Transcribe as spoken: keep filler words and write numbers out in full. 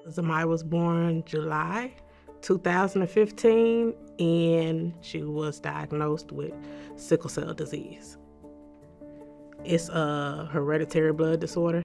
Zamaya was born July two thousand fifteen, and she was diagnosed with sickle cell disease. It's a hereditary blood disorder.